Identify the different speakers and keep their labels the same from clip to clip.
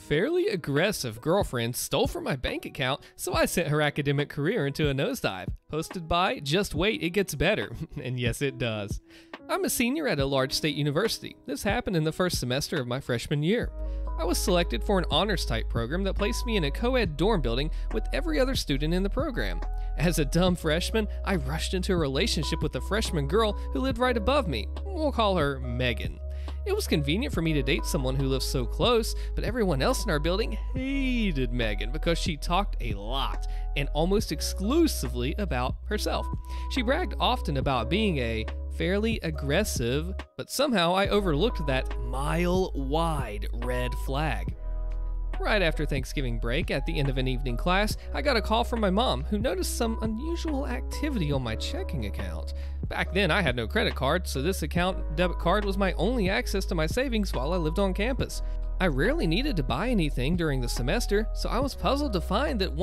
Speaker 1: fairly aggressive girlfriend stole from my bank account, so I sent her academic career into a nosedive. Hosted by Just Wait, It Gets Better. And yes, it does. I'm a senior at a large state university. This happened in the first semester of my freshman year. I was selected for an honors type program that placed me in a co-ed dorm building with every other student in the program. As a dumb freshman, I rushed into a relationship with a freshman girl who lived right above me. We'll call her Megan. It was convenient for me to date someone who lived so close, but everyone else in our building hated Megan because she talked a lot and almost exclusively about herself. She bragged often about being a fairly aggressive, but somehow I overlooked that mile-wide red flag. Right after Thanksgiving break, at the end of an evening class, I got a call from my mom who noticed some unusual activity on my checking account. Back then, I had no credit card, so this debit card was my only access to my savings while I lived on campus. I rarely needed to buy anything during the semester, so I was puzzled to find that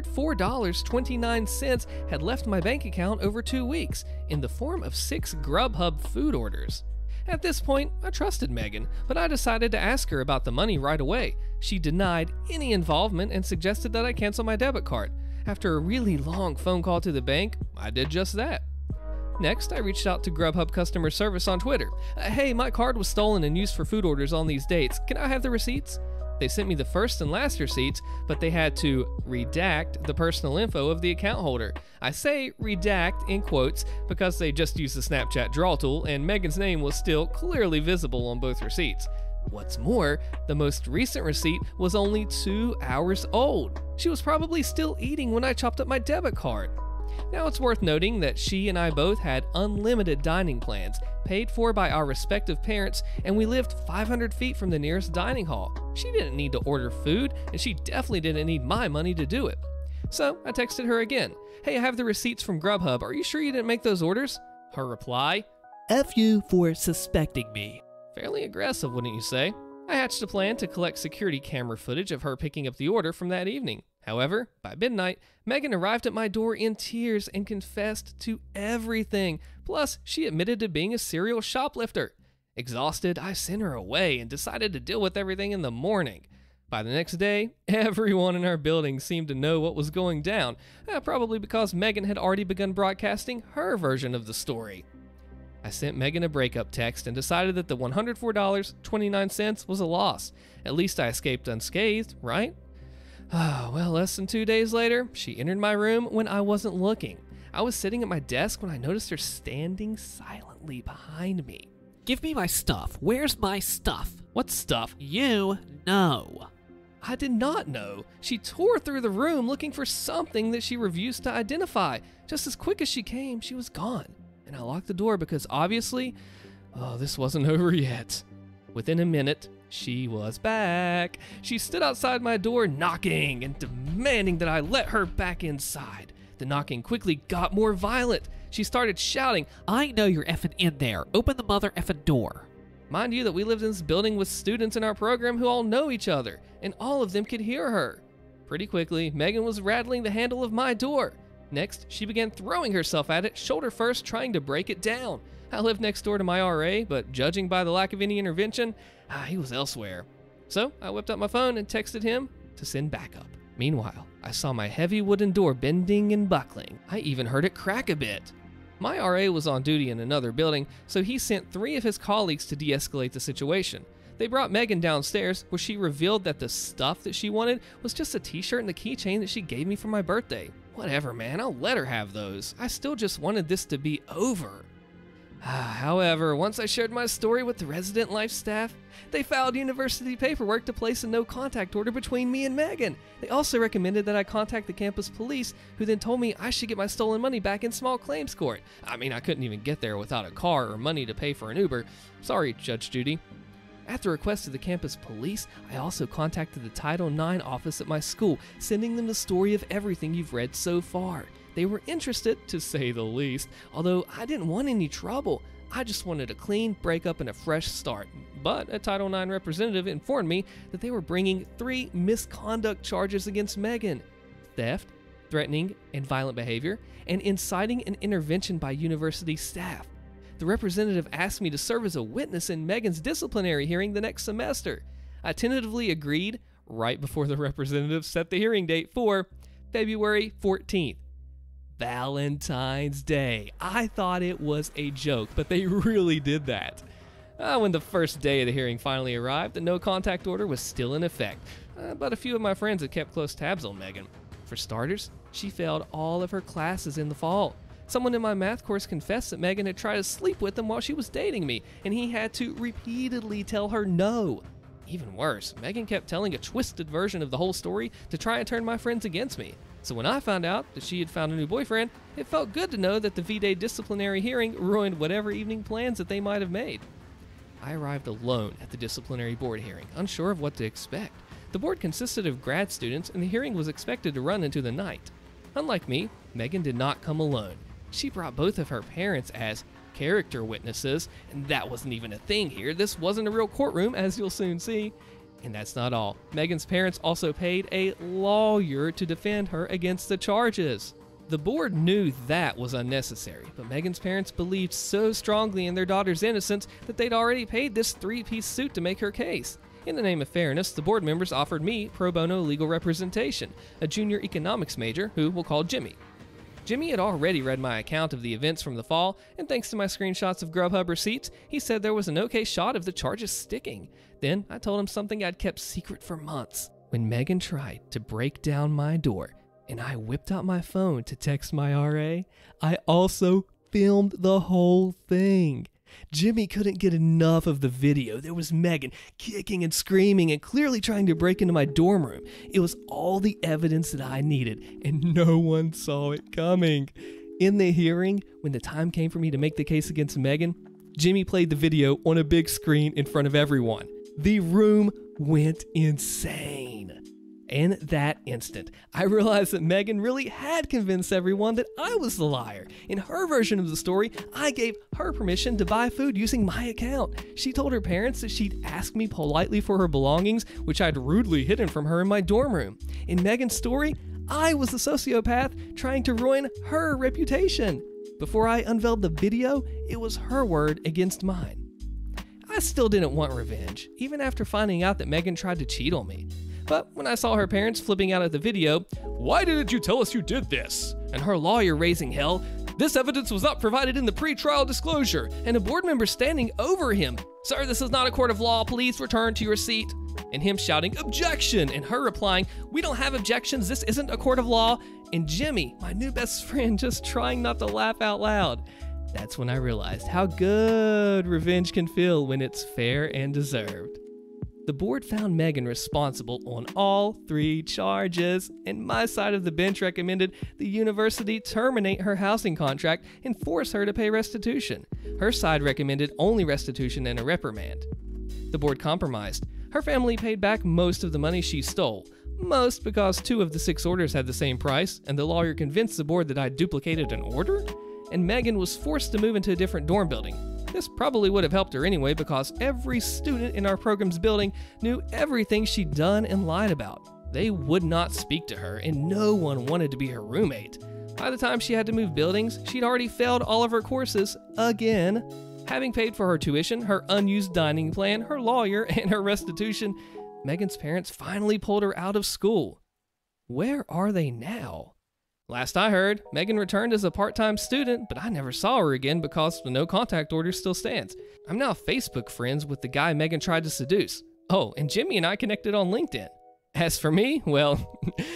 Speaker 1: $104.29 had left my bank account over 2 weeks in the form of 6 Grubhub food orders. At this point, I trusted Megan, but I decided to ask her about the money right away. She denied any involvement and suggested that I cancel my debit card. After a really long phone call to the bank, I did just that. Next, I reached out to Grubhub customer service on Twitter. Hey, my card was stolen and used for food orders on these dates. Can I have the receipts? They sent me the first and last receipts, but they had to redact the personal info of the account holder. I say redact in quotes because they just used the Snapchat draw tool and Megan's name was still clearly visible on both receipts. What's more, the most recent receipt was only 2 hours old. She was probably still eating when I chopped up my debit card. Now it's worth noting that she and I both had unlimited dining plans, paid for by our respective parents, and we lived 500 feet from the nearest dining hall. She didn't need to order food, and she definitely didn't need my money to do it. So I texted her again. Hey, I have the receipts from Grubhub. Are you sure you didn't make those orders? Her reply,
Speaker 2: F you for suspecting me.
Speaker 1: Fairly aggressive, wouldn't you say? I hatched a plan to collect security camera footage of her picking up the order from that evening. However, by midnight, Megan arrived at my door in tears and confessed to everything. Plus, she admitted to being a serial shoplifter. Exhausted, I sent her away and decided to deal with everything in the morning. By the next day, everyone in our building seemed to know what was going down, probably because Megan had already begun broadcasting her version of the story. I sent Megan a breakup text and decided that the $104.29 was a loss. At least I escaped unscathed, right? Well, less than 2 days later, she entered my room when I wasn't looking. I was sitting at my desk when I noticed her standing silently behind me.
Speaker 2: Give me my stuff. Where's my stuff?
Speaker 1: What stuff?
Speaker 2: You know.
Speaker 1: I did not know. She tore through the room looking for something that she refused to identify. Just as quick as she came, she was gone. And I locked the door because obviously, this wasn't over yet. Within a minute, she was back. She stood outside my door knocking and demanding that I let her back inside. The knocking quickly got more violent. She started shouting,
Speaker 2: I know you're effing in there. Open the mother effing door.
Speaker 1: Mind you that we lived in this building with students in our program who all know each other, and all of them could hear her. Pretty quickly, Megan was rattling the handle of my door. Next, she began throwing herself at it, shoulder first, trying to break it down. I lived next door to my RA, but judging by the lack of any intervention, he was elsewhere. So I whipped out my phone and texted him to send backup. Meanwhile, I saw my heavy wooden door bending and buckling. I even heard it crack a bit. My RA was on duty in another building, so he sent 3 of his colleagues to de-escalate the situation. They brought Megan downstairs, where she revealed that the stuff that she wanted was just a t-shirt and a keychain that she gave me for my birthday. Whatever, man, I'll let her have those. I still just wanted this to be over. However, once I shared my story with the resident life staff, they filed university paperwork to place a no-contact order between me and Megan. They also recommended that I contact the campus police, who then told me I should get my stolen money back in small claims court. I mean, I couldn't even get there without a car or money to pay for an Uber. Sorry, Judge Judy. At the request of the campus police, I also contacted the Title IX office at my school, sending them the story of everything you've read so far. They were interested, to say the least, although I didn't want any trouble. I just wanted a clean breakup and a fresh start. But a Title IX representative informed me that they were bringing 3 misconduct charges against Megan: theft, threatening and violent behavior, and inciting an intervention by university staff. The representative asked me to serve as a witness in Megan's disciplinary hearing the next semester. I tentatively agreed, right before the representatives set the hearing date for February 14th. Valentine's Day. I thought it was a joke, but they really did that. When the first day of the hearing finally arrived, the no contact order was still in effect, but a few of my friends had kept close tabs on Megan. For starters, she failed all of her classes in the fall. Someone in my math course confessed that Megan had tried to sleep with him while she was dating me, and he had to repeatedly tell her no. Even worse, Megan kept telling a twisted version of the whole story to try and turn my friends against me. So when I found out that she had found a new boyfriend, it felt good to know that the V-Day disciplinary hearing ruined whatever evening plans that they might have made. I arrived alone at the disciplinary board hearing, unsure of what to expect. The board consisted of grad students, and the hearing was expected to run into the night. Unlike me, Megan did not come alone. She brought both of her parents as character witnesses, and that wasn't even a thing here. This wasn't a real courtroom, as you'll soon see. And that's not all. Megan's parents also paid a lawyer to defend her against the charges. The board knew that was unnecessary, but Megan's parents believed so strongly in their daughter's innocence that they'd already paid this three-piece suit to make her case. In the name of fairness, the board members offered me pro bono legal representation, a junior economics major who we'll call Jimmy. Jimmy had already read my account of the events from the fall, and thanks to my screenshots of Grubhub receipts, he said there was an okay shot of the charges sticking. Then I told him something I'd kept secret for months. When Megan tried to break down my door, and I whipped out my phone to text my RA, I also filmed the whole thing. Jimmy couldn't get enough of the video. There was Megan kicking and screaming and clearly trying to break into my dorm room. It was all the evidence that I needed, and no one saw it coming. In the hearing, when the time came for me to make the case against Megan, Jimmy played the video on a big screen in front of everyone. The room went insane. In that instant, I realized that Megan really had convinced everyone that I was the liar. In her version of the story, I gave her permission to buy food using my account. She told her parents that she'd ask me politely for her belongings, which I'd rudely hidden from her in my dorm room. In Megan's story, I was the sociopath trying to ruin her reputation. Before I unveiled the video, it was her word against mine. I still didn't want revenge, even after finding out that Megan tried to cheat on me. But when I saw her parents flipping out at the video, "Why didn't you tell us you did this?" and her lawyer raising hell, "This evidence was not provided in the pre-trial disclosure," and a board member standing over him, "Sir, this is not a court of law, please return to your seat," and him shouting, "Objection," and her replying, "We don't have objections, this isn't a court of law," and Jimmy, my new best friend, just trying not to laugh out loud. That's when I realized how good revenge can feel when it's fair and deserved. The board found Megan responsible on all 3 charges, and my side of the bench recommended the university terminate her housing contract and force her to pay restitution. Her side recommended only restitution and a reprimand. The board compromised. Her family paid back most of the money she stole, most because 2 of the 6 orders had the same price, and the lawyer convinced the board that I'd duplicated an order, and Megan was forced to move into a different dorm building. This probably would have helped her anyway because every student in our program's building knew everything she'd done and lied about. They would not speak to her, and no one wanted to be her roommate. By the time she had to move buildings, she'd already failed all of her courses again. Having paid for her tuition, her unused dining plan, her lawyer, and her restitution, Megan's parents finally pulled her out of school. Where are they now? Last I heard, Megan returned as a part-time student, but I never saw her again because the no contact order still stands. I'm now Facebook friends with the guy Megan tried to seduce. Oh, and Jimmy and I connected on LinkedIn. As for me, well,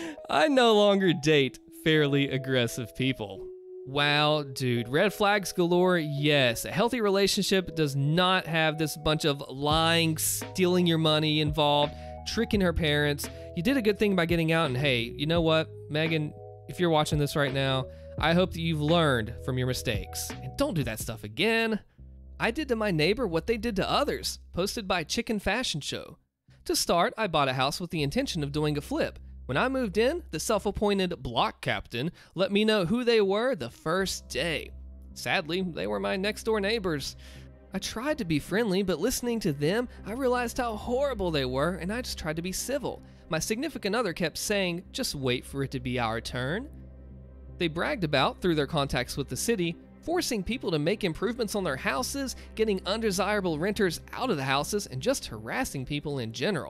Speaker 1: I no longer date fairly aggressive people. Wow, dude, red flags galore, yes. A healthy relationship does not have this bunch of lying, stealing your money involved, tricking her parents. You did a good thing by getting out, and hey, you know what, Megan, if you're watching this right now, I hope that you've learned from your mistakes. And don't do that stuff again. I did to my neighbor what they did to others, posted by Chicken Fashion Show. To start, I bought a house with the intention of doing a flip. When I moved in, the self-appointed block captain let me know who they were the first day. Sadly, they were my next-door neighbors. I tried to be friendly, but listening to them, I realized how horrible they were, and I just tried to be civil. My significant other kept saying, "Just wait for it to be our turn." They bragged about, through their contacts with the city, forcing people to make improvements on their houses, getting undesirable renters out of the houses, and just harassing people in general.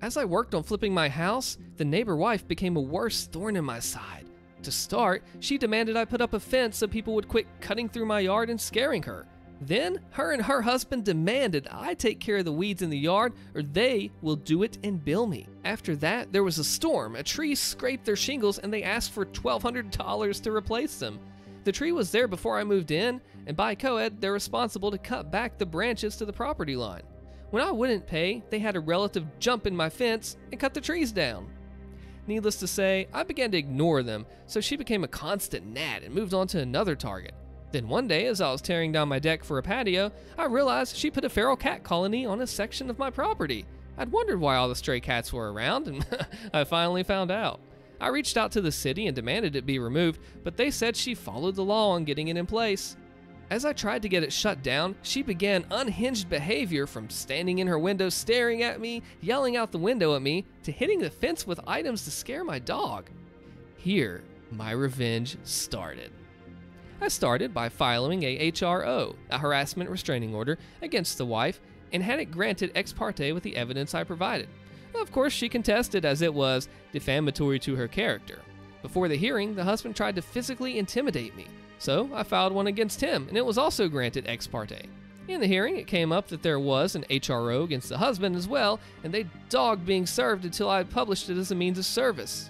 Speaker 1: As I worked on flipping my house, the neighbor wife became a worse thorn in my side. To start, she demanded I put up a fence so people would quit cutting through my yard and scaring her. Then, her and her husband demanded I take care of the weeds in the yard or they will do it and bill me. After that, there was a storm. A tree scraped their shingles and they asked for $1,200 to replace them. The tree was there before I moved in, and by code, they're responsible to cut back the branches to the property line. When I wouldn't pay, they had a relative jump in my fence and cut the trees down. Needless to say, I began to ignore them, so she became a constant gnat and moved on to another target. Then one day, as I was tearing down my deck for a patio, I realized she put a feral cat colony on a section of my property. I'd wondered why all the stray cats were around, and I finally found out. I reached out to the city and demanded it be removed, but they said she followed the law on getting it in place. As I tried to get it shut down, she began unhinged behavior, from standing in her window staring at me, yelling out the window at me, to hitting the fence with items to scare my dog. Here, my revenge started. I started by filing a HRO, a harassment restraining order, against the wife, and had it granted ex parte with the evidence I provided. Of course, she contested, as it was defamatory to her character. Before the hearing, the husband tried to physically intimidate me, so I filed one against him, and it was also granted ex parte. In the hearing, it came up that there was an HRO against the husband as well, and they dogged being served until I published it as a means of service.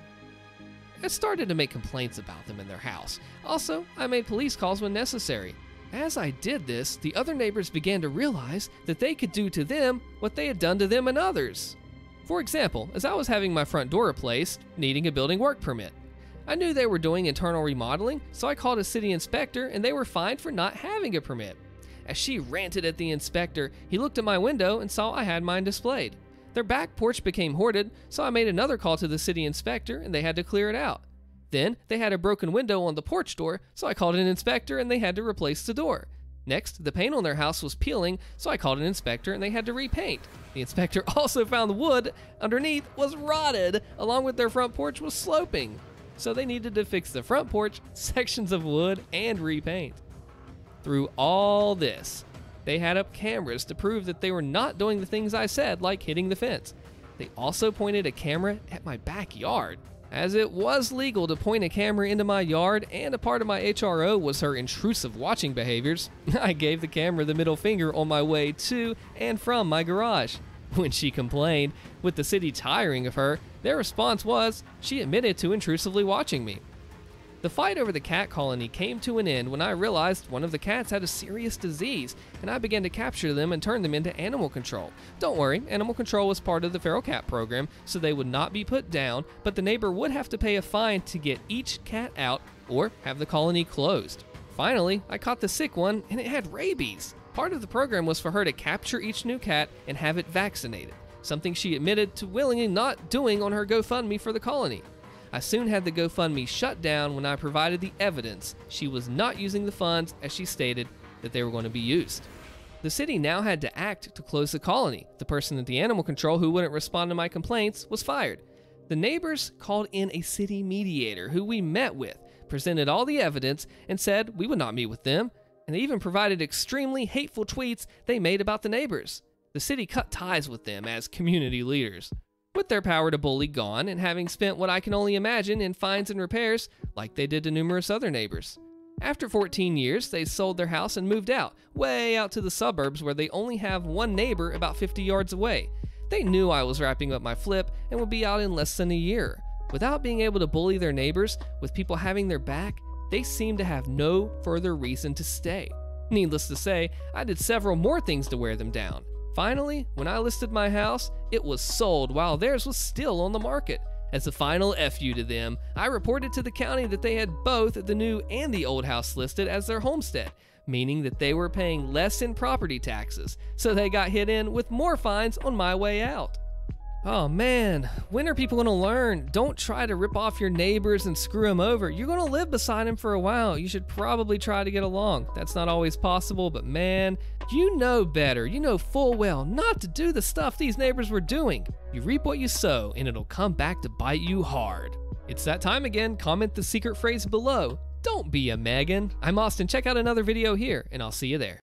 Speaker 1: I started to make complaints about them in their house. Also, I made police calls when necessary. As I did this, the other neighbors began to realize that they could do to them what they had done to them and others. For example, as I was having my front door replaced, needing a building work permit, I knew they were doing internal remodeling, so I called a city inspector and they were fined for not having a permit. As she ranted at the inspector, he looked at my window and saw I had mine displayed. Their back porch became hoarded, so I made another call to the city inspector and they had to clear it out. Then, they had a broken window on the porch door, so I called an inspector and they had to replace the door. Next, the paint on their house was peeling, so I called an inspector and they had to repaint. The inspector also found the wood underneath was rotted, along with their front porch was sloping. So they needed to fix the front porch, sections of wood, and repaint. Through all this, they had up cameras to prove that they were not doing the things I said, like hitting the fence. They also pointed a camera at my backyard. As it was legal to point a camera into my yard, and a part of my HRO was her intrusive watching behaviors, I gave the camera the middle finger on my way to and from my garage. When she complained, with the city tiring of her, their response was she admitted to intrusively watching me. The fight over the cat colony came to an end when I realized one of the cats had a serious disease, and I began to capture them and turn them into animal control. Don't worry, animal control was part of the feral cat program, so they would not be put down, but the neighbor would have to pay a fine to get each cat out or have the colony closed. Finally, I caught the sick one, and it had rabies. Part of the program was for her to capture each new cat and have it vaccinated, something she admitted to willingly not doing on her GoFundMe for the colony. I soon had the GoFundMe shut down when I provided the evidence she was not using the funds as she stated that they were going to be used. The city now had to act to close the colony. The person at the animal control who wouldn't respond to my complaints was fired. The neighbors called in a city mediator who we met with, presented all the evidence, and said we would not meet with them, and they even provided extremely hateful tweets they made about the neighbors. The city cut ties with them as community leaders. With their power to bully gone, and having spent what I can only imagine in fines and repairs, like they did to numerous other neighbors. After 14 years, they sold their house and moved out, way out to the suburbs where they only have one neighbor about 50 yards away. They knew I was wrapping up my flip and would be out in less than a year. Without being able to bully their neighbors, with people having their back, they seemed to have no further reason to stay. Needless to say, I did several more things to wear them down. Finally, when I listed my house, it was sold while theirs was still on the market. As a final FU to them, I reported to the county that they had both the new and the old house listed as their homestead, meaning that they were paying less in property taxes, so they got hit in with more fines on my way out. Oh man, when are people going to learn? Don't try to rip off your neighbors and screw them over. You're going to live beside them for a while. You should probably try to get along. That's not always possible, but man, you know better. You know full well not to do the stuff these neighbors were doing. You reap what you sow, and it'll come back to bite you hard. It's that time again. Comment the secret phrase below. Don't be a Megan. I'm Austin. Check out another video here, and I'll see you there.